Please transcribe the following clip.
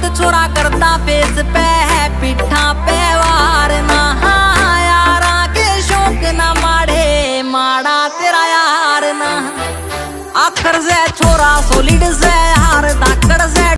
छोरा करता फेस पे है पिठा पे वार ना यारा के शौक ना माड़े माड़ा तेरा यार ना आखर से छोरा सोलिड से हारदा